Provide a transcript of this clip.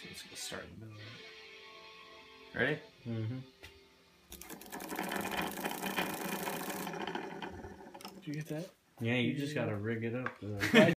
it's gonna start in the middle of it. Ready? Mm-hmm. Did you get that? Yeah, you just gotta rig it up.